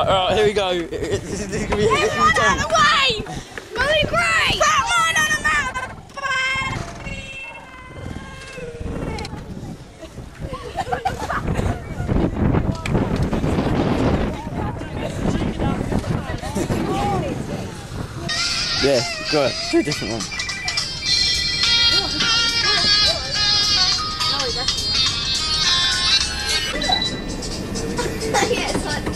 Right, here we go. This is gonna be Everyone out of the way! Molly Gray! Come on a map! Yeah, got it. Do a different one. Yeah, it's like,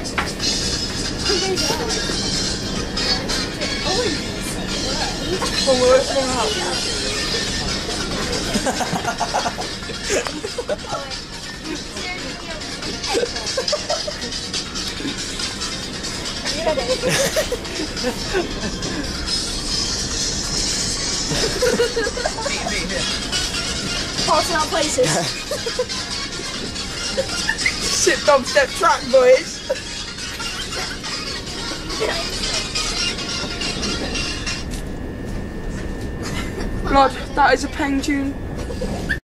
passing out places. Shit dubstep track, boys. Blood, that is a pain tune.